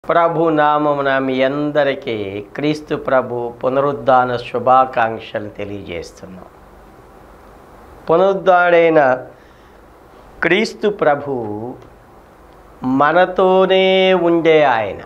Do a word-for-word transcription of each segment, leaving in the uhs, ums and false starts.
ప్రభు నామమున మీ అందరికీ క్రీస్తు ప్రభు పునరుద్ధాన శుభాకాంక్షలు తెలియజేస్తున్నాం. పునరుద్ధాడైన క్రీస్తు ప్రభు మనతోనే ఉండే ఆయన,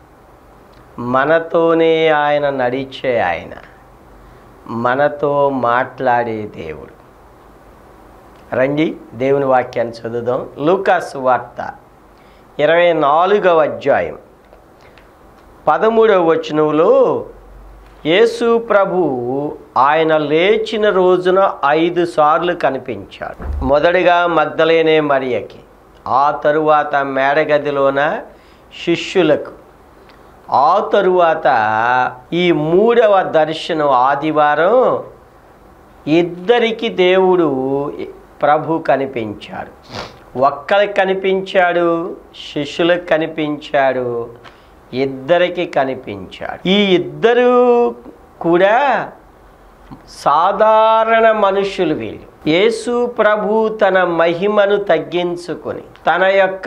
మనతోనే ఆయన నడిచే ఆయన, మనతో మాట్లాడే దేవుడు. రండి దేవుని వాక్యాన్ని చదువుదాం. లూకా సువార్త ఇరవై నాలుగవ అధ్యాయం పదమూడవ వచనంలో యేసు ప్రభు ఆయన లేచిన రోజున ఐదు సార్లు కనిపించాడు. మొదటిగా మగ్దలేనే మరియకి, ఆ తరువాత మేడగదిలోన శిష్యులకు, ఆ తరువాత ఈ మూడవ దర్శనం ఆదివారం ఇద్దరికి దేవుడు ప్రభు కనిపించాడు. ఒక్కరికి కనిపించాడు, శిష్యులకు కనిపించాడు, ఇద్దరికి కనిపించాడు. ఈ ఇద్దరు కూడా సాధారణ మనుషులు. వీళ్ళు యేసు ప్రభు తన మహిమను తగ్గించుకొని, తన యొక్క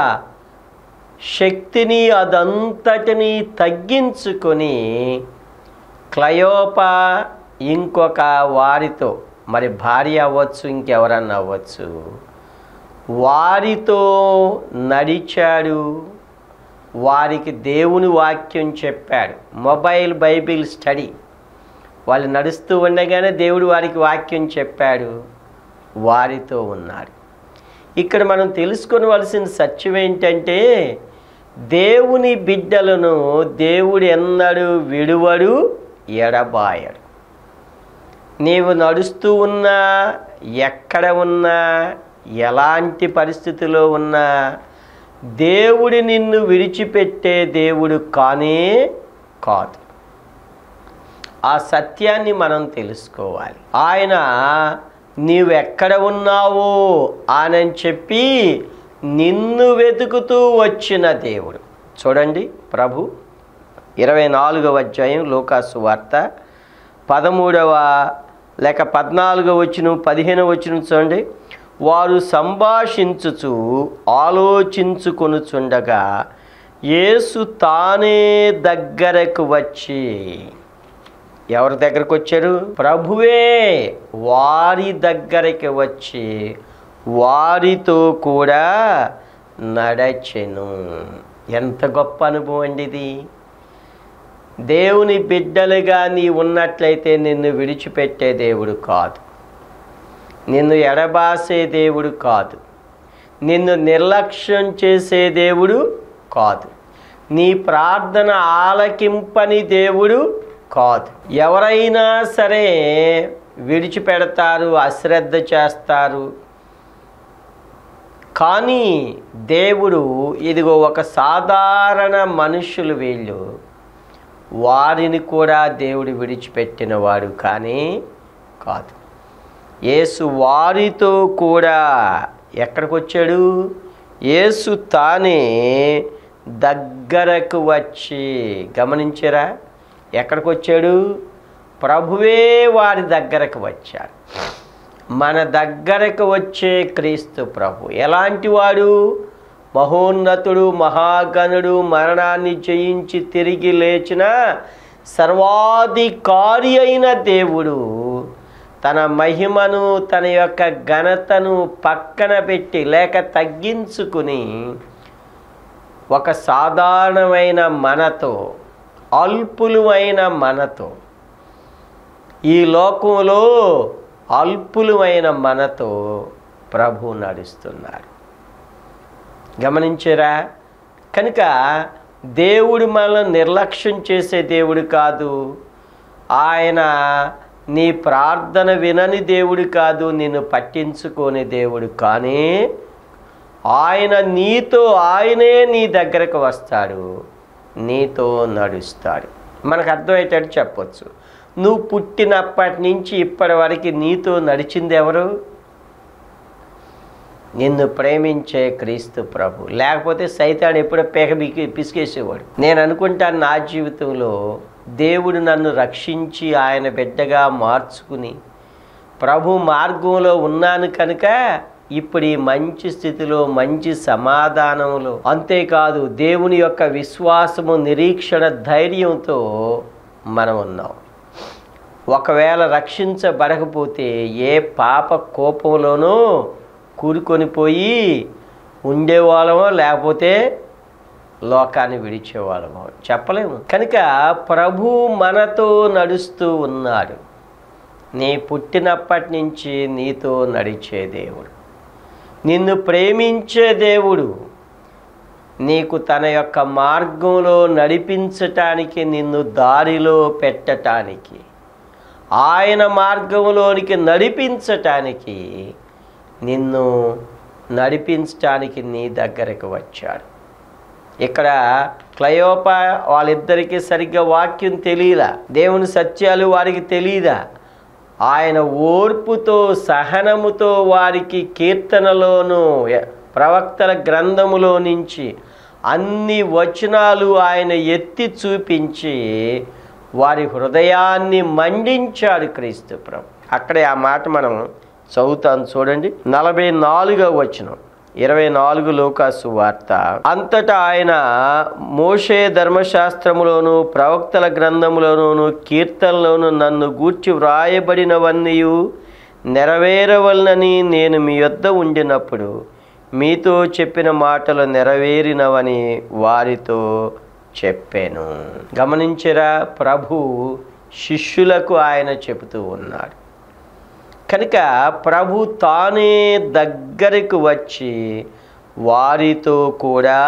శక్తిని అదంతటిని తగ్గించుకొని క్లయోపా ఇంకొక వారితో, మరి భార్య అవ్వచ్చు, ఇంకెవరన్నా అవ్వచ్చు, వారితో నడిచాడు. వారికి దేవుని వాక్యం చెప్పాడు. Mobile Bible study. వాళ్ళు నడుస్తూ ఉండగానే దేవుడు వారికి వాక్యం చెప్పాడు, వారితో ఉన్నాడు. ఇక్కడ మనం తెలుసుకోవలసిన సత్యం ఏంటంటే, దేవుని బిడ్డలను దేవుడు ఎన్నడూ విడువడు, ఎడబాయడు. నీవు నడుస్తూ ఉన్నా, ఎక్కడ ఉన్నా, ఎలాంటి పరిస్థితిలో ఉన్నా దేవుడు నిన్ను విడిచిపెట్టే దేవుడు కానే కాదు. ఆ సత్యాన్ని మనం తెలుసుకోవాలి. ఆయన నీవెక్కడ ఉన్నావో అని చెప్పి నిన్ను వెతుకుతూ వచ్చిన దేవుడు. చూడండి, ప్రభు ఇరవై నాలుగవ అధ్యాయం లూకా సువార్త పదమూడవ లేక పద్నాలుగవ వచనం పదిహేనవ వచనం చూడండి. వారు సంభాషించుచు ఆలోచించుకొనుచుండగా యేసు తానే దగ్గరకు వచ్చి, ఎవరి దగ్గరకు వచ్చారు? ప్రభువే వారి దగ్గరికి వచ్చి వారితో కూడా నడచెను. ఎంత గొప్ప అనుభవం అండి ఇది. దేవుని బిడ్డలుగా నీ ఉన్నట్లయితే నిన్ను విడిచిపెట్టే దేవుడు కాదు, నిన్ను ఎడబాసే దేవుడు కాదు, నిన్ను నిర్లక్ష్యం చేసే దేవుడు కాదు, నీ ప్రార్థన ఆలకింపని దేవుడు కాదు. ఎవరైనా సరే విడిచిపెడతారు, అశ్రద్ధ చేస్తారు. కానీ దేవుడు, ఇదిగో ఒక సాధారణ మనుషులు వీళ్ళు, వారిని కూడా దేవుడు విడిచిపెట్టిన వాడు కానీ కాదు. యేసు వారితో కూడా ఎక్కడికి వచ్చాడు? యేసు తానే దగ్గరకు వచ్చి, గమనించారా? ఎక్కడికి వచ్చాడు? ప్రభువే వారి దగ్గరకు వచ్చాడు. మన దగ్గరకు వచ్చే క్రీస్తు ప్రభు ఎలాంటి వాడు? మహోన్నతుడు, మహాగణుడు, మరణాన్ని జయించి తిరిగి లేచిన సర్వాధికారి అయిన దేవుడు తన మహిమను, తన యొక్క ఘనతను పక్కన పెట్టి లేక తగ్గించుకుని ఒక సాధారణమైన మనతో, అల్పులమైన మనతో, ఈ లోకంలో అల్పులమైన మనతో ప్రభు నడుస్తున్నాడు. గమనించారా? కనుక దేవుడు మనల్ని నిర్లక్ష్యం చేసే దేవుడు కాదు. ఆయన నీ ప్రార్థన వినని దేవుడు కాదు, నిన్ను పట్టించుకోని దేవుడు. కానీ ఆయన నీతో, ఆయనే నీ దగ్గరకు వస్తాడు, నీతో నడుస్తాడు. మనకు అర్థమయ్యేటట్టు చెప్పొచ్చు. నువ్వు పుట్టినప్పటి నుంచి ఇప్పటి వరకు నీతో నడిచింది ఎవరు? నిన్ను ప్రేమించే క్రీస్తు ప్రభు. లేకపోతే సైతాను ఎప్పుడో పేక బికి పిసికేసేవాడు. నేను అనుకుంటాను, నా జీవితంలో దేవుడు నన్ను రక్షించి ఆయన బిడ్డగా మార్చుకుని ప్రభు మార్గంలో ఉన్నాను కనుక ఇప్పుడు ఈ మంచి స్థితిలో, మంచి సమాధానంలో, అంతేకాదు దేవుని యొక్క విశ్వాసము, నిరీక్షణ, ధైర్యంతో మనం ఉన్నాం. ఒకవేళ రక్షించబడకపోతే ఏ పాప కోపంలోనూ కూరుకొని పోయి ఉండేవాళ్ళమో, లేకపోతే లోకాన్ని విడిచేవాళ్ళమో చెప్పలేము. కనుక ప్రభు మనతో నడుస్తూ ఉన్నాడు. నీ పుట్టినప్పటి నుంచి నీతో నడిచే దేవుడు, నిన్ను ప్రేమించే దేవుడు, నీకు తన యొక్క మార్గంలో నడిపించటానికి, నిన్ను దారిలో పెట్టటానికి, ఆయన మార్గంలోనికి నడిపించటానికి, నిన్ను నడిపించటానికి నీ దగ్గరకు వచ్చాడు. ఇక్కడ క్లయోపా వాళ్ళిద్దరికీ సరిగ్గా వాక్యం తెలియదా, దేవుని సత్యాలు వారికి తెలియదా? ఆయన ఓర్పుతో, సహనముతో వారికి కీర్తనలోను, ప్రవక్తల గ్రంథములో నుంచి అన్ని వచనాలు ఆయన ఎత్తి చూపించి వారి హృదయాన్ని మండించాడు క్రీస్తు ప్రభు. అక్కడే ఆ మాట మనం చదువుతాను చూడండి. నలభై నాలుగవ వచనం, ఇరవై నాలుగు లూకాసు వార్త. అంతటా ఆయన మోషే ధర్మశాస్త్రములోను, ప్రవక్తల గ్రంథములోను, కీర్తనలోను నన్ను గూర్చి వ్రాయబడినవన్నీ నెరవేరవలనని నేను మీ యొద్ద ఉండినప్పుడు మీతో చెప్పిన మాటలు నెరవేరినవని వారితో చెప్పాను. గమనించరా, ప్రభు శిష్యులకు ఆయన చెబుతూ ఉన్నాడు. కనుక ప్రభు తానే దగ్గరకు వచ్చి వారితో కూడా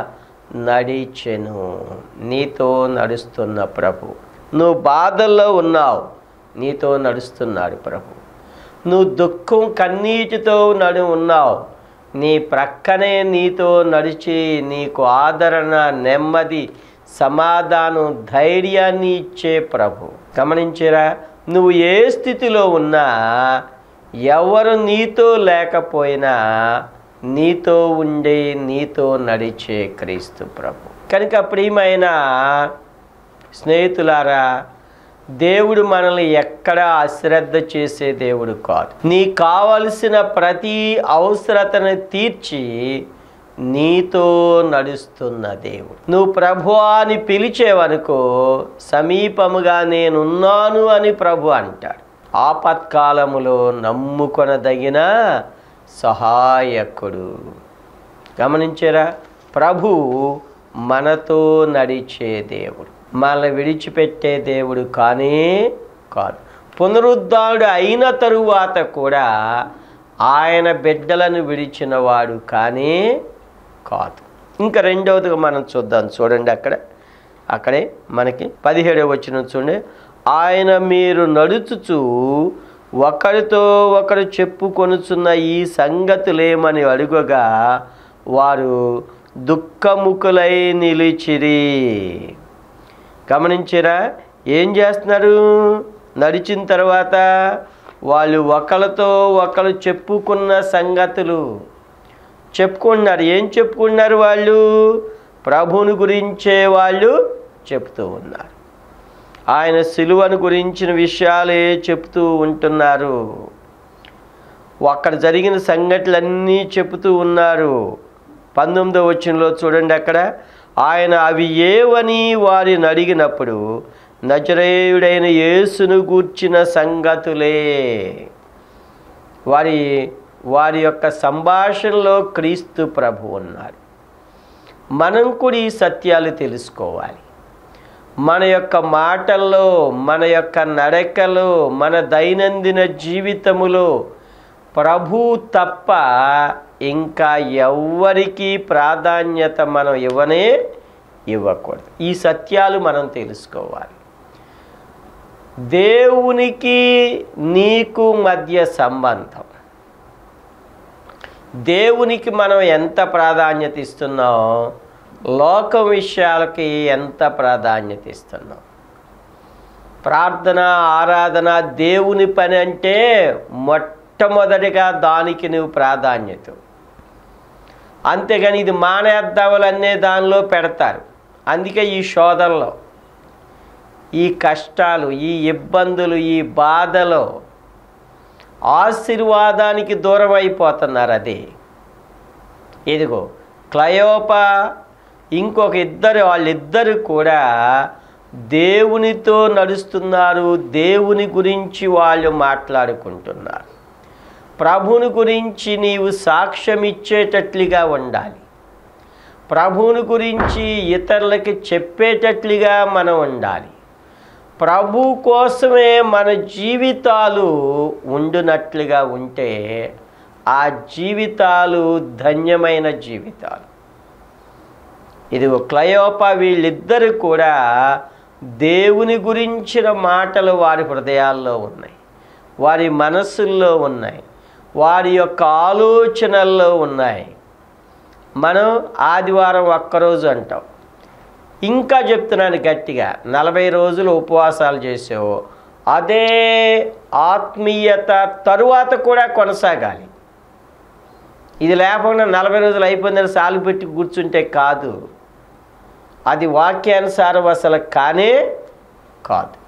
నడిచెను. నీతో నడుస్తున్న ప్రభు. నువ్వు బాధల్లో ఉన్నావు, నీతో నడుస్తున్నాడు ప్రభు. నువ్వు దుఃఖం, కన్నీటితో నడు ఉన్నావు, నీ ప్రక్కనే నీతో నడిచి నీకు ఆదరణ, నెమ్మది, సమాధానం, ధైర్యాన్ని ఇచ్చే ప్రభు. గమనించరా, నువ్వు ఏ స్థితిలో ఉన్నా, ఎవరు నీతో లేకపోయినా నీతో ఉండే, నీతో నడిచే క్రీస్తు ప్రభు. కనుక ప్రియమైన స్నేహితులారా, దేవుడు మనల్ని ఎక్కడా అశ్రద్ధ చేసే దేవుడు కాదు. నీ కావలసిన ప్రతి అవసరతను తీర్చి నీతో నడుస్తున్న దేవుడు. నువ్వు ప్రభువా అని పిలిచేవనుకో, సమీపముగా నేనున్నాను అని ప్రభు అంటాడు. ఆపత్కాలములో నమ్ముకొనదగిన సహాయకుడు. గమనించారా, ప్రభు మనతో నడిచే దేవుడు, మనల్ని విడిచిపెట్టే దేవుడు కానే కాదు. పునరుద్ధానుడు అయిన తరువాత కూడా ఆయన బిడ్డలను విడిచినవాడు కానే కాదు. ఇంకా రెండవదిగా మనం చూద్దాం. చూడండి, అక్కడ అక్కడే మనకి పదిహేడవ వచనం చూడండి. ఆయన మీరు నడుచుచు ఒకరితో ఒకరు చెప్పుకొనుచున్న ఈ సంగతులేమని అడుగగా వారు దుఃఖముఖులై నిలిచిరి. గమనించారా, ఏం చేస్తున్నారు? నడిచిన తర్వాత వాళ్ళు ఒకరితో ఒకరు చెప్పుకున్న సంగతులు చెప్పుకున్నారు. ఏం చెప్పుకున్నారు? వాళ్ళు ప్రభువుని గురించే వాళ్ళు చెప్తూ ఉన్నారు. ఆయన సిలువను గురించిన విషయాలే చెప్తూ ఉంటున్నారు. అక్కడ జరిగిన సంఘటనలన్నీ చెబుతూ ఉన్నారు. పంతొమ్మిదవ వచనంలో చూడండి, అక్కడ ఆయన అవి ఏవని వారిని అడిగినప్పుడు నజరేయుడైన యేసును గూర్చిన సంగతులే. వారి వారి యొక్క సంభాషణలో క్రీస్తు ప్రభు ఉన్నారు. మనం కూడా ఈ సత్యాలు తెలుసుకోవాలి. మన యొక్క మాటల్లో, మన యొక్క నడకలో, మన దైనందిన జీవితములో ప్రభు తప్ప ఇంకా ఎవ్వరికీ ప్రాధాన్యత మనం ఇవ్వనే ఇవ్వకూడదు. ఈ సత్యాలు మనం తెలుసుకోవాలి. దేవునికి నీకు మధ్య సంబంధం, దేవునికి మనం ఎంత ప్రాధాన్యత ఇస్తున్నాం, లోకం విషయాలకి ఎంత ప్రాధాన్యత ఇస్తున్నాం. ప్రార్థన, ఆరాధన దేవుని పని అంటే మొట్టమొదటిగా దానికి నువ్వు ప్రాధాన్యత. అంతేగాని ఇది మానేద్దాములనే దానిలో పెడతారు. అందుకే ఈ శోధనలో, ఈ కష్టాలు, ఈ ఇబ్బందులు, ఈ బాధలో ఆశీర్వాదానికి దూరం అయిపోతున్నారు. అది ఇదిగో క్లయోపా ఇంకొక ఇద్దరు, వాళ్ళిద్దరు కూడా దేవునితో నడుస్తున్నారు. దేవుని గురించి వాళ్ళు మాట్లాడుకుంటున్నారు. ప్రభువుని గురించి నీవు సాక్ష్యం ఇచ్చేటట్లుగా ఉండాలి. ప్రభువుని గురించి ఇతరులకి చెప్పేటట్లుగా మనం ఉండాలి. ప్రభు కోసమే మన జీవితాలు ఉండునట్లుగా ఉంటే ఆ జీవితాలు ధన్యమైన జీవితాలు. ఇదిగో క్లయోపా వీళ్ళిద్దరు కూడా దేవుని గురించిన మాటలు వారి హృదయాల్లో ఉన్నాయి, వారి మనస్సుల్లో ఉన్నాయి, వారి యొక్క ఆలోచనల్లో ఉన్నాయి. మనం ఆదివారం ఒక్కరోజు అంటాం. ఇంకా చెప్తున్నాను గట్టిగా, నలభై రోజులు ఉపవాసాలు చేసావు, అదే ఆత్మీయత తరువాత కూడా కొనసాగాలి. ఇది లేకుండా నలభై రోజులు అయిపోయిందని సాలు పెట్టి కూర్చుంటే కాదు, అది వాక్యానుసారం అసలు కానే కాదు.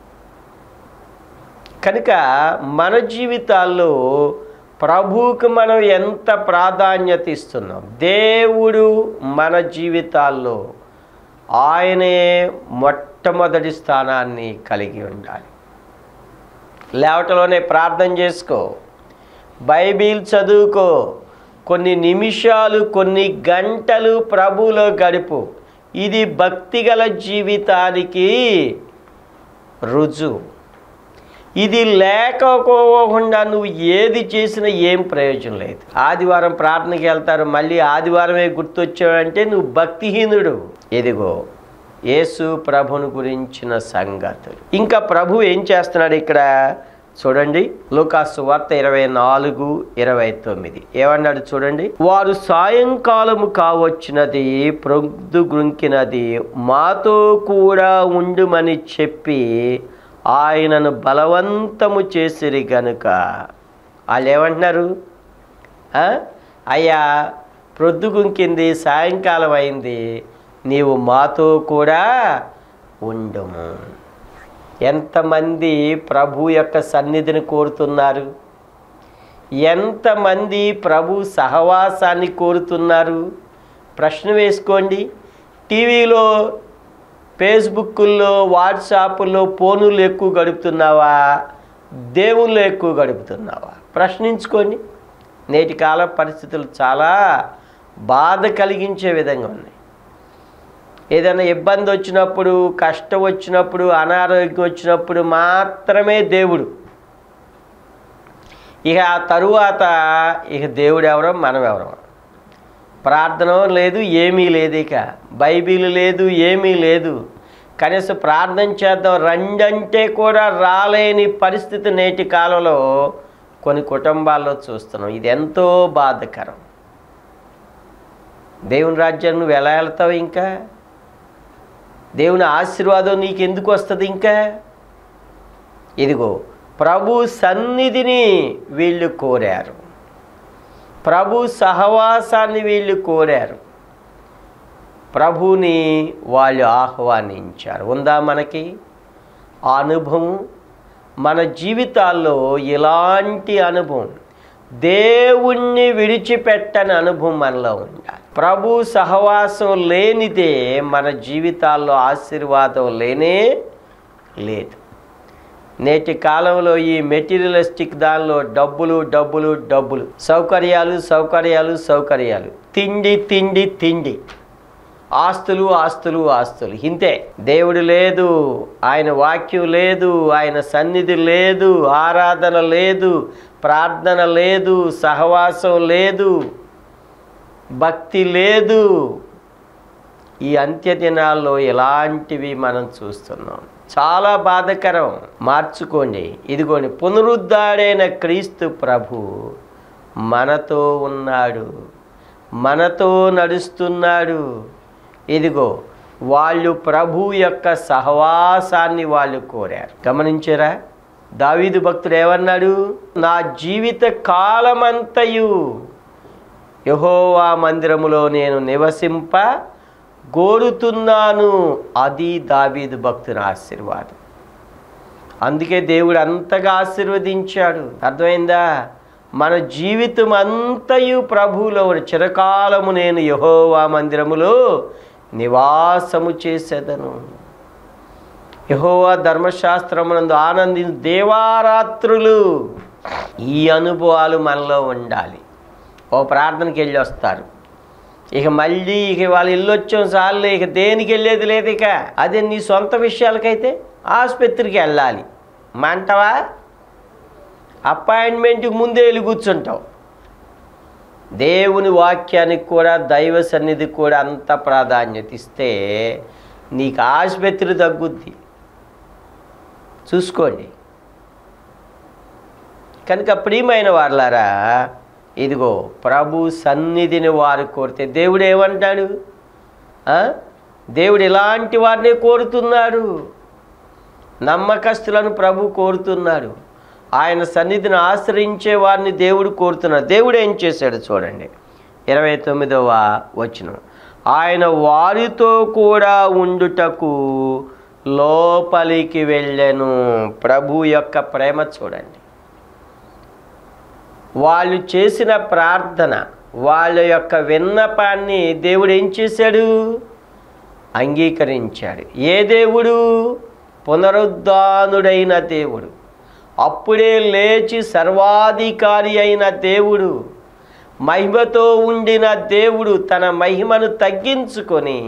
కనుక మన జీవితాల్లో ప్రభువుకు మనం ఎంత ప్రాధాన్యత ఇస్తున్నాం, దేవుడు మన జీవితాల్లో ఆయనే మొట్టమొదటి స్థానాన్ని కలిగి ఉండాలి. లేవటంలోనే ప్రార్థన చేసుకో, బైబిల్ చదువుకో, కొన్ని నిమిషాలు కొన్ని గంటలు ప్రభువులో గడుపు. ఇది భక్తిగల జీవితానికి రుజువు. ఇది లేకపోకుండా నువ్వు ఏది చేసినా ఏం ప్రయోజనం లేదు. ఆదివారం ప్రార్థనకి వెళ్తారు, మళ్ళీ ఆదివారమే గుర్తొచ్చావంటే నువ్వు భక్తిహీనుడు. ఇదిగో యేసు ప్రభుని గురించిన సంగతులు. ఇంకా ప్రభు ఏం చేస్తున్నాడు ఇక్కడ చూడండి, లూకాసు సువార్త ఇరవై నాలుగు ఇరవై తొమ్మిది ఏమన్నాడు చూడండి. వారు సాయంకాలము కావచ్చినది, ప్రొద్దు గుంకినది, మాతో కూడా ఉండుమని చెప్పి ఆయనను బలవంతము చేసిరి గనుక. వాళ్ళు ఏమంటున్నారు, అయ్యా ప్రొద్దు గుంకింది, సాయంకాలం అయింది, నీవు మాతో కూడా ఉండుము. ఎంతమంది ప్రభు యొక్క సన్నిధిని కోరుతున్నారు, ఎంతమంది ప్రభు సహవాసాన్ని కోరుతున్నారు? ప్రశ్న వేసుకోండి. టీవీలో, ఫేస్బుక్లో, వాట్సాప్లో ఫోనులు ఎక్కువ గడుపుతున్నావా, దేవుళ్ళు ఎక్కువ గడుపుతున్నావా? ప్రశ్నించుకోండి. నేటి కాల పరిస్థితులు చాలా బాధ కలిగించే విధంగా ఉన్నాయి. ఏదైనా ఇబ్బంది వచ్చినప్పుడు, కష్టం వచ్చినప్పుడు, అనారోగ్యం వచ్చినప్పుడు మాత్రమే దేవుడు. ఇక ఆ తరువాత ఇక దేవుడు ఎవరో మనం ఎవరో. ప్రార్థన లేదు, ఏమీ లేదు, ఇక బైబిల్ లేదు, ఏమీ లేదు. కనీసం ప్రార్థన చేద్దాం రండంటే కూడా రాలేని పరిస్థితి నేటి కాలంలో కొన్ని కుటుంబాల్లో చూస్తున్నాం. ఇది ఎంతో బాధకరం. దేవుని రాజ్యాన్ని నువ్వు ఎలా వెళ్తావు? ఇంకా దేవుని ఆశీర్వాదం నీకు ఎందుకు వస్తుంది? ఇంకా ఇదిగో ప్రభు సన్నిధిని వీళ్ళు కోరారు, ప్రభు సహవాసాన్ని వీళ్ళు కోరారు, ప్రభుని వాళ్ళు ఆహ్వానించారు. ఉందా మనకి ఆ అనుభవం? మన జీవితాల్లో ఇలాంటి అనుభవం, దేవుణ్ణి విడిచిపెట్టని అనుభవం మనలో ఉండాలి. ప్రభు సహవాసం లేనిదే మన జీవితాల్లో ఆశీర్వాదం లేనే లేదు. నేటి కాలంలో ఈ మెటీరియలిస్టిక్ దానిలో డబ్బులు డబ్బులు డబ్బులు, సౌకర్యాలు సౌకర్యాలు సౌకర్యాలు, తిండి తిండి తిండి, ఆస్తులు ఆస్తులు ఆస్తులు, ఇంతే. దేవుడు లేదు, ఆయన వాక్యం లేదు, ఆయన సన్నిధి లేదు, ఆరాధన లేదు, ప్రార్థన లేదు, సహవాసం లేదు, భక్తి లేదు. ఈ అంత్య దినాల్లో ఇలాంటివి మనం చూస్తున్నాం. చాలా బాధకరం. మార్చుకోండి. ఇదిగోండి, పునరుద్ధాడైన క్రీస్తు ప్రభు మనతో ఉన్నాడు, మనతో నడుస్తున్నాడు. ఇదిగో వాళ్ళు ప్రభు యొక్క సహవాసాన్ని వాళ్ళు కోరారు. గమనించారా? దావీదు భక్తుడు ఏమన్నాడు? నా జీవిత కాలమంతయు యెహోవా మందిరములో నేను నివసింప కోరుతున్నాను. అది దావీదు భక్తుని ఆశీర్వాదం. అందుకే దేవుడు అంతగా ఆశీర్వదించాడు. అర్థమైందా? మన జీవితం అంతయు ప్రభువులో చిరకాలము నేను యెహోవా మందిరములో నివాసము చేసేదను. యెహోవా ధర్మశాస్త్రమునందు ఆనందించు దేవారాత్రులు. ఈ అనుభవాలు మనలో ఉండాలి. ఓ ప్రార్థనకి వెళ్ళి వస్తారు, ఇక మళ్ళీ ఇక వాళ్ళు వెళ్ళొచ్చాం చాలు, ఇక దేనికి వెళ్ళేది లేదు. ఇక అదే నీ సొంత విషయాలకైతే ఆసుపత్రికి వెళ్ళాలి మంటవా, అపాయింట్మెంట్కి ముందే వెళ్ళి కూర్చుంటావు. దేవుని వాక్యానికి కూడా దైవ సన్నిధికి కూడా అంత ప్రాధాన్యత ఇస్తే నీకు ఆసుపత్రి తగ్గుద్ది. చూసుకోండి. కనుక ప్రియమైన వారలారా, ఇదిగో ప్రభు సన్నిధిని వారు కోరితే దేవుడు ఏమంటాడు? దేవుడు ఇలాంటి వారిని కోరుతున్నాడు. నమ్మకస్తులను ప్రభు కోరుతున్నాడు. ఆయన సన్నిధిని ఆశ్రయించే వారిని దేవుడు కోరుతున్నాడు. దేవుడు ఏం చేశాడు చూడండి, ఇరవై తొమ్మిదవ వచనం. ఆయన వారితో కూడా ఉండుటకు లోపలికి వెళ్ళెను. ప్రభు యొక్క ప్రేమ చూడండి. వాళ్ళు చేసిన ప్రార్థన, వాళ్ళ యొక్క విన్నపాన్ని దేవుడు ఏం చేశాడు? అంగీకరించాడు. ఏ దేవుడు? పునరుద్ధానుడైన దేవుడు, అప్పుడే లేచి సర్వాధికారి అయిన దేవుడు, మహిమతో ఉండిన దేవుడు తన మహిమను తగ్గించుకొని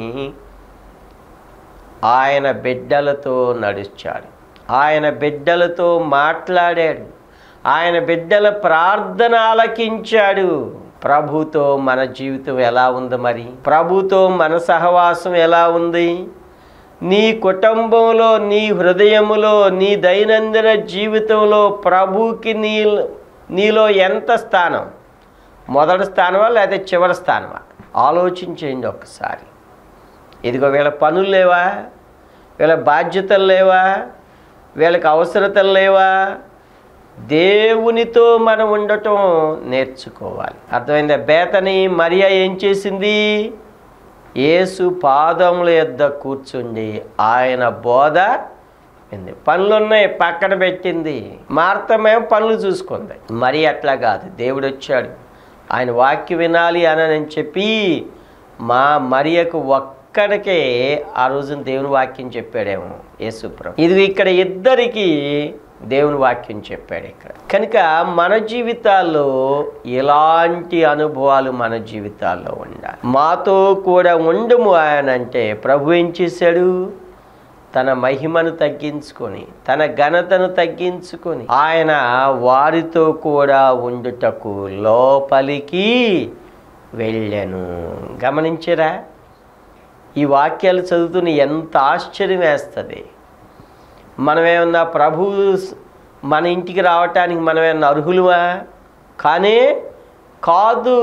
ఆయన బిడ్డలతో నడుచాడు. ఆయన బిడ్డలతో మాట్లాడాడు. ఆయన బిడ్డల ప్రార్థన ఆలకించాడు. ప్రభుతో మన జీవితం ఎలా ఉంది? మరి ప్రభుతో మన సహవాసం ఎలా ఉంది? నీ కుటుంబంలో, నీ హృదయములో, నీ దైనందిన జీవితంలో ప్రభుకి నీ నీలో ఎంత స్థానం? మొదటి స్థానమా లేదా చివరి స్థానమా? ఆలోచించేయండి ఒక్కసారి. ఇదిగో వీళ్ళ పనులు లేవా? వీళ్ళ బాధ్యతలు లేవా? వీళ్ళకి అవసరతలు లేవా? దేవునితో మనం ఉండటం నేర్చుకోవాలి. అర్థమైందా? బేతని మరియా ఏం చేసింది? యేసు పాదముల యొద్ద కూర్చుండి ఆయన బోధ వింది. పనులున్నాయి పక్కన పెట్టింది. మార్తమేమో పనులు చూసుకుంది. మరి అట్లా కాదు. దేవుడు వచ్చాడు, ఆయన వాక్యం వినాలి అని చెప్పి మా మరియకు ఒక్కడికే ఆ రోజున దేవుని వాక్యం చెప్పాడేమో యేసు ప్రభు. ఇది ఇక్కడ ఇద్దరికి దేవుని వాక్యం చెప్పాడు ఇక్కడ. కనుక మన జీవితాల్లో ఎలాంటి అనుభవాలు మన జీవితాల్లో ఉండాలి. మాతో కూడా ఉండము ఆయన అంటే ప్రభు ఏం చేశాడు? తన మహిమను తగ్గించుకొని, తన ఘనతను తగ్గించుకొని ఆయన వారితో కూడా ఉండుటకు లోపలికి వెళ్ళెను. గమనించరా? ఈ వాక్యాలు చదువుతున్న ఎంత ఆశ్చర్యం వేస్తుంది. మనమేమన్నా ప్రభు మన ఇంటికి రావటానికి మనమేమన్నా అర్హులువా? కానీ కాదు.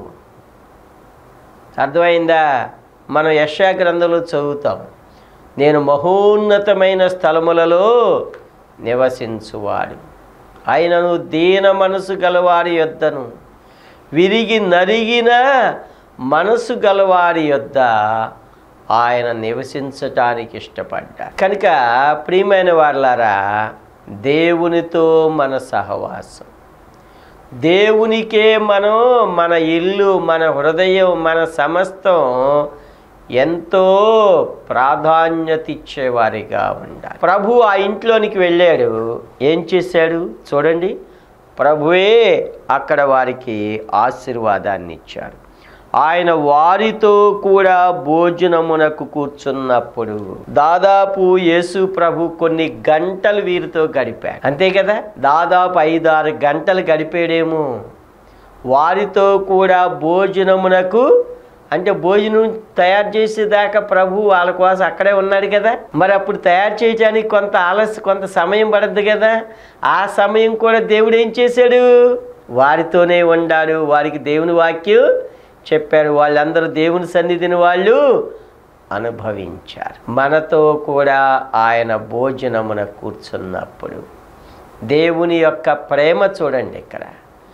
అర్థమైందా? మనం యెషయా గ్రంథంలో చదువుతాం, నేను మహోన్నతమైన స్థలములలో నివసించువాడు, ఆయనను దీన మనసు గలవారి యొద్దను, విరిగి నరిగిన మనసు గలవారి యొద్ద ఆయన నివసించటానికి ఇష్టపడ్డాడు. కనుక ప్రియమైన వారలారా, దేవునితో మన సహవాసం, దేవునికే మనం మన ఇల్లు, మన హృదయం, మన సమస్తం ఎంతో ప్రాధాన్యత ఇచ్చేవారిగా ఉండాలి. ప్రభు ఆ ఇంట్లోనికి వెళ్ళాడు. ఏం చేశాడు చూడండి. ప్రభువే అక్కడ వారికి ఆశీర్వాదాన్ని ఇచ్చాడు. ఆయన వారితో కూడా భోజనమునకు కూర్చున్నప్పుడు దాదాపు యేసు ప్రభు కొన్ని గంటలు వీరితో గడిపాడు. అంతే కదా, దాదాపు ఐదారు గంటలు గడిపాడేమో వారితో కూడా భోజనమునకు. అంటే భోజనం తయారు చేసేదాకా ప్రభు వాళ్ళ కోసం అక్కడే ఉన్నాడు కదా. మరి అప్పుడు తయారు చేయడానికి కొంత ఆలస్యం, కొంత సమయం పడద్దు కదా. ఆ సమయం కూడా దేవుడు ఏం చేశాడు? వారితోనే ఉండాడు. వారికి దేవుని వాక్యం చెప్పాడు. వాళ్ళందరూ దేవుని సన్నిధిని వాళ్ళు అనుభవించారు. మనతో కూడా ఆయన భోజనమున కూర్చున్నప్పుడు దేవుని యొక్క ప్రేమ చూడండి. ఇక్కడ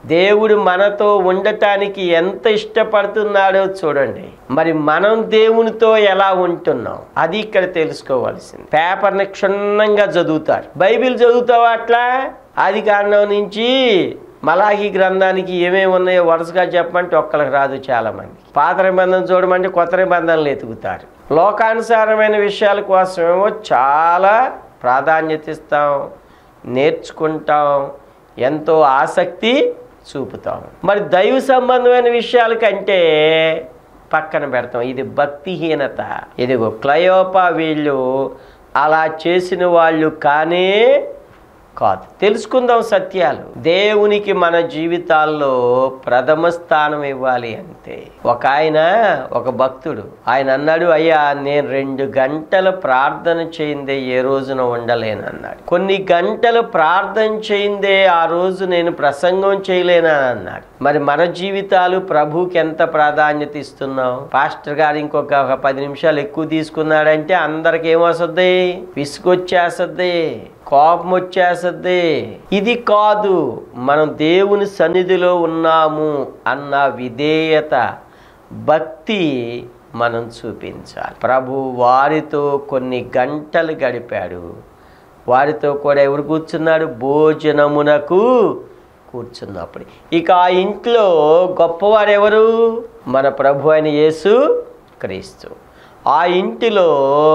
దేవుడు మనతో ఉండటానికి ఎంత ఇష్టపడుతున్నాడో చూడండి. మరి మనం దేవునితో ఎలా ఉంటున్నాం అది ఇక్కడ తెలుసుకోవాల్సింది. పేపర్ని క్షుణ్ణంగా చదువుతారు. బైబిల్ చదువుతావా అట్లా? ఆది కాండం నుంచి మలాఖీ గ్రంథానికి ఏమేమి ఉన్నాయో వరుసగా చెప్పమంటే ఒక్కరికి రాదు. చాలా మంది పాత నిబంధన చూడమంటే కొత్త నిబంధనలు ఎతుకుతారు. లోకానుసారమైన విషయాల కోసమేమో చాలా ప్రాధాన్యత ఇస్తాం, నేర్చుకుంటాం, ఎంతో ఆసక్తి చూపుతాం. మరి దైవ సంబంధమైన విషయాల కంటే పక్కన పెడతాం. ఇది భక్తిహీనత. ఇదిగో క్లయోపా వీళ్ళు అలా చేసిన వాళ్ళు కానే కాదు. తెలుసుకుందాం సత్యాలు. దేవునికి మన జీవితాల్లో ప్రథమ స్థానం ఇవ్వాలి అంతే. ఒక ఆయన ఒక భక్తుడు ఆయన అన్నాడు, అయ్యా నేను రెండు గంటల ప్రార్థన చేయిందే ఏ రోజున ఉండలేను అన్నాడు. కొన్ని గంటలు ప్రార్థన చేయిందే ఆ రోజు నేను ప్రసంగం చేయలేనని అన్నాడు. మరి మన జీవితాలు ప్రభుకి ఎంత ప్రాధాన్యత ఇస్తున్నాం? పాస్టర్ గారు ఇంకొక పది నిమిషాలు ఎక్కువ తీసుకున్నాడంటే అందరికి ఏమొస్తుంది? విసుగొచ్చేస్తుంది, కోపం వచ్చేస్తుంది. ఇది కాదు. మనం దేవుని సన్నిధిలో ఉన్నాము అన్న విధేయత, భక్తి మనం చూపించాలి. ప్రభు వారితో కొన్ని గంటలు గడిపాడు. వారితో కూడా ఎవరు కూర్చున్నాడు? భోజనమునకు కూర్చున్నప్పుడు. ఇక ఆ ఇంట్లో గొప్పవారు ఎవరు? మన ప్రభు అయిన యేసు క్రీస్తు. ఆ ఇంటిలో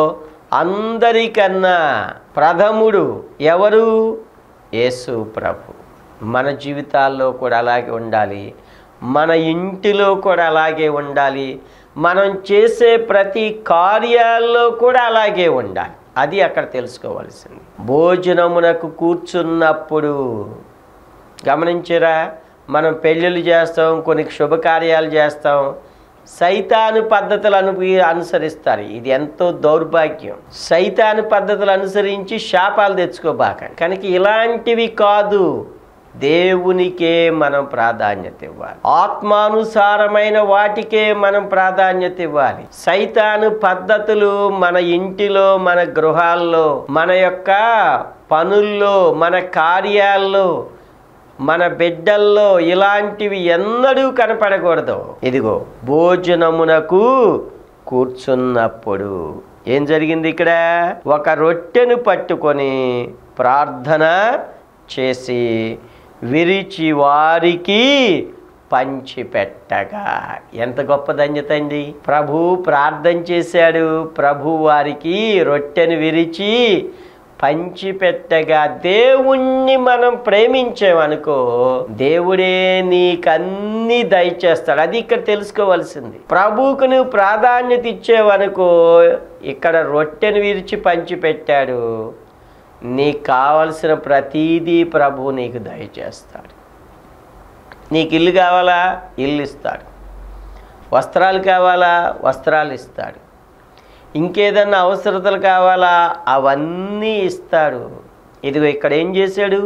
అందరికన్నా ప్రథముడు ఎవరు? యేసు ప్రభు. మన జీవితాల్లో కూడా అలాగే ఉండాలి. మన ఇంటిలో కూడా అలాగే ఉండాలి. మనం చేసే ప్రతి కార్యాల్లో కూడా అలాగే ఉండాలి. అది అక్కడ తెలుసుకోవాల్సింది. భోజనమునకు కూర్చున్నప్పుడు గమనించరా, మనం పెళ్ళిళ్ళు చేస్తాం, కొన్ని శుభకార్యాలు చేస్తాం, సైతాను పద్ధతులను అనుసరిస్తారు. ఇది ఎంతో దౌర్భాగ్యం. సైతాను పద్ధతులు అనుసరించి శాపాలు తెచ్చుకోబాకండి. కనుక ఇలాంటివి కాదు. దేవునికే మనం ప్రాధాన్యత ఇవ్వాలి. ఆత్మానుసారమైన వాటికే మనం ప్రాధాన్యత ఇవ్వాలి. సైతాను పద్ధతులు మన ఇంటిలో, మన గృహాల్లో, మన యొక్క పనుల్లో, మన కార్యాల్లో, మన బిడ్డల్లో ఇలాంటివి ఎన్నడూ కనపడకూడదు. ఇదిగో భోజనమునకు కూర్చున్నప్పుడు ఏం జరిగింది? ఇక్కడ ఒక రొట్టెను పట్టుకొని ప్రార్థన చేసి విరిచి వారికి పంచిపెట్టగా. ఎంత గొప్ప ధన్యత అండి. ప్రభు ప్రార్థన చేశాడు. ప్రభు వారికి రొట్టెను విరిచి పంచిపెట్టగా. దేవుణ్ణి మనం ప్రేమించామనుకో, దేవుడే నీకన్నీ దయచేస్తాడు. అది ఇక్కడ తెలుసుకోవాల్సింది. ప్రభువుకు నువ్వు ప్రాధాన్యత ఇచ్చేవనుకో, ఇక్కడ రొట్టెను విరిచి పంచిపెట్టాడు. నీకు కావలసిన ప్రతీదీ ప్రభు నీకు దయచేస్తాడు. నీకు ఇల్లు కావాలా? ఇల్లు ఇస్తాడు. వస్త్రాలు కావాలా? వస్త్రాలు ఇస్తాడు. ఇంకేదన్నా అవసరతలు కావాలా? అవన్నీ ఇస్తాడు. ఇదిగో ఇక్కడ ఏం చేశాడు?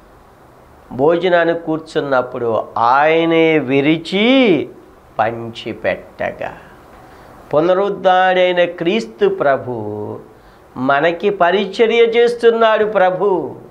భోజనానికి కూర్చున్నప్పుడు ఆయనే విరిచి పంచిపెట్టగా. పునరుద్ధరణైన క్రీస్తు ప్రభు మనకి పరిచర్య చేస్తున్నాడు. ప్రభు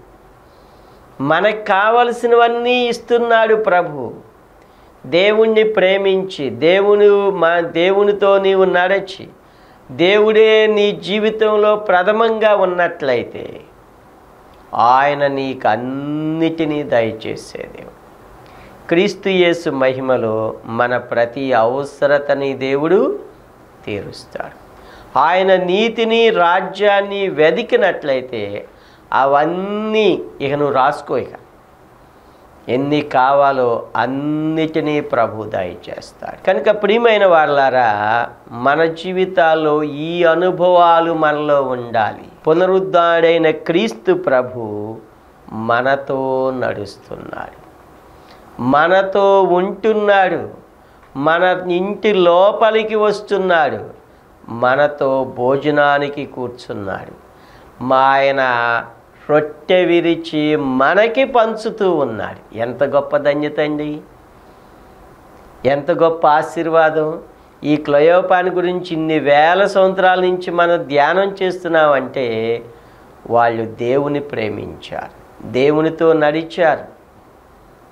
మనకు కావలసినవన్నీ ఇస్తున్నాడు. ప్రభు దేవుణ్ణి ప్రేమించి, దేవుని మా దేవునితో నీవు నడచి, దేవుడే నీ జీవితంలో ప్రథమంగా ఉన్నట్లయితే ఆయన నీకు అన్నిటినీ దయచేసే దేవుడు. క్రీస్తు యేసు మహిమలో మన ప్రతి అవసరతని దేవుడు తీరుస్తాడు. ఆయన నీతిని, రాజ్యాన్ని వెదికినట్లయితే అవన్నీ ఇక నువ్వు రాసుకో. ఇక ఎన్ని కావాలో అన్నిటినీ ప్రభు దయచేస్తాడు. కనుక ప్రియమైన వాళ్ళారా, మన జీవితాల్లో ఈ అనుభవాలు మనలో ఉండాలి. పునరుద్ధరణైన క్రీస్తు ప్రభు మనతో నడుస్తున్నాడు, మనతో ఉంటున్నాడు, మన ఇంటి లోపలికి వస్తున్నాడు, మనతో భోజనానికి కూర్చున్నాడు. మా ఆయన రొట్టె విరిచి మనకి పంచుతూ ఉన్నాడు. ఎంత గొప్ప ధన్యత అండి, ఎంత గొప్ప ఆశీర్వాదం. ఈ క్లయోపాని గురించి ఇన్ని వేల సంవత్సరాల నుంచి మనం ధ్యానం చేస్తున్నామంటే వాళ్ళు దేవుని ప్రేమించారు, దేవునితో నడిచారు.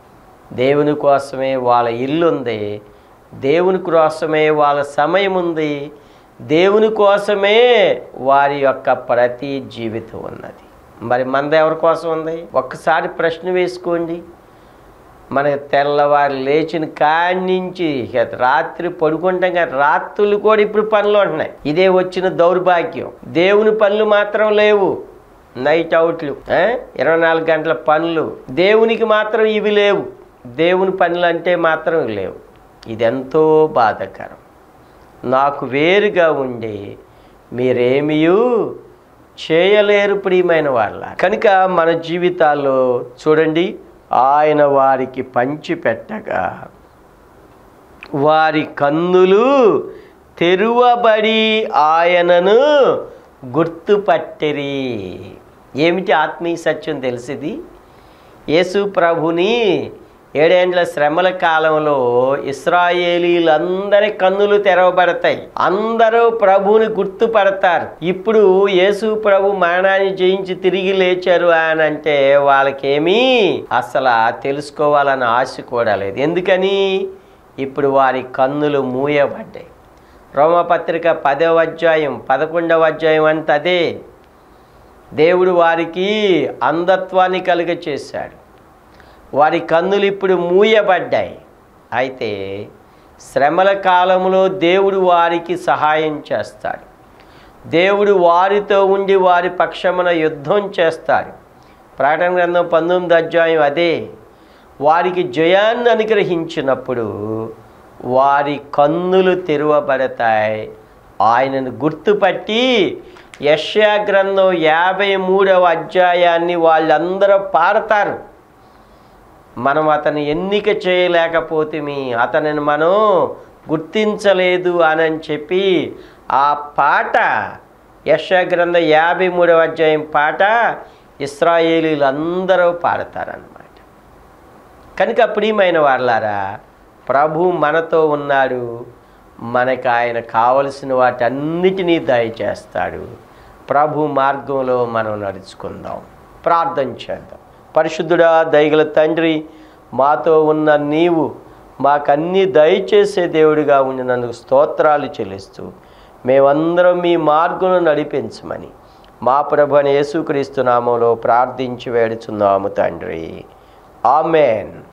దేవుని కోసమే వాళ్ళ ఇల్లు ఉంది, దేవుని కోసమే వాళ్ళ సమయం ఉంది, దేవుని కోసమే వారి యొక్క ప్రతి జీవితం ఉన్నది. మరి మనది ఎవరి కోసం ఉంది? ఒక్కసారి ప్రశ్న వేసుకోండి. మనకి తెల్లవారు లేచిన కాడి నుంచి రాత్రి పడుకుంటాం కానీ రాత్రులు కూడా ఇప్పుడు పనులు ఉంటున్నాయి. ఇదే వచ్చిన దౌర్భాగ్యం. దేవుని పనులు మాత్రం లేవు, నైట్ అవుట్లు, ఇరవై నాలుగు గంటల పనులు. దేవునికి మాత్రం ఇవి లేవు, దేవుని పనులు అంటే మాత్రం లేవు. ఇదెంతో బాధాకరం. నాకు వేరుగా ఉండి మీరేమీ చేయలేరు ప్రియమైన వాళ్ళ. కనుక మన జీవితాల్లో చూడండి, ఆయన వారికి పంచిపెట్టగా వారి కన్నులు తెరువబడి ఆయనను గుర్తుపట్టిరి. ఏమిటి ఆత్మీయ సత్యం తెలిసింది? యేసు ప్రభుని ఏడేండ్ల శ్రమల కాలంలో ఇశ్రాయేలీలందరి కన్నులు తెరవబడతాయి, అందరూ ప్రభువుని గుర్తుపడతారు. ఇప్పుడు యేసు ప్రభు మరణాన్ని జయించి తిరిగి లేచారు అని అంటే వాళ్ళకేమీ అసలు తెలుసుకోవాలని ఆశ కూడా లేదు. ఎందుకని? ఇప్పుడు వారి కన్నులు మూయబడ్డాయి. రోమపత్రిక పదవ అధ్యాయం పదకొండవ అధ్యాయం అంటే అదే. దేవుడు వారికి అంధత్వాన్ని కలుగ చేశాడు, వారి కన్నులు ఇప్పుడు మూయబడ్డాయి. అయితే శ్రమల కాలంలో దేవుడు వారికి సహాయం చేస్తాడు, దేవుడు వారితో ఉండి వారి పక్షమున యుద్ధం చేస్తాడు. ప్రకటన గ్రంథం పంతొమ్మిది అధ్యాయం అదే. వారికి జయాన్ని అనుగ్రహించినప్పుడు వారి కన్నులు తెరవబడతాయి, ఆయనను గుర్తుపట్టి యెషయా గ్రంథం యాభై మూడవ అధ్యాయాన్ని వాళ్ళందరూ పాడతారు. మనం అతను ఎన్నిక చేయలేకపోతేమి, అతనిని మనం గుర్తించలేదు అని చెప్పి ఆ పాట, యెషయా గ్రంథం యాభై మూడవ అధ్యాయం పాట ఇశ్రాయేలీలందరూ పాడతారన్నమాట. కనుక ప్రియమైన వాళ్ళారా, ప్రభు మనతో ఉన్నాడు, మనకు ఆయన కావలసిన వాటన్నిటినీ దయచేస్తాడు. ప్రభు మార్గంలో మనం నడుచుకుందాం. ప్రార్థన చేద్దాం. పరిశుద్ధుడా, దయగల తండ్రి, మాతో ఉన్న నీవు మాకన్నీ దయచేసే దేవుడిగా ఉండినందుకు స్తోత్రాలు చెల్లిస్తూ మేమందరం మీ మార్గంలో నడిపించమని మా ప్రభువైన యేసుక్రీస్తు నామములో ప్రార్థించి వేడుచున్నాము తండ్రి. ఆమేన్.